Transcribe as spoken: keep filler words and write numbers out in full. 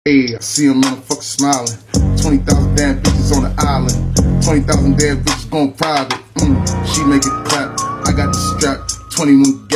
Hey, I see a motherfucker smiling. twenty thousand damn bitches on the island. twenty thousand damn bitches going private. Mm, she make it clap. I got the strap. twenty-one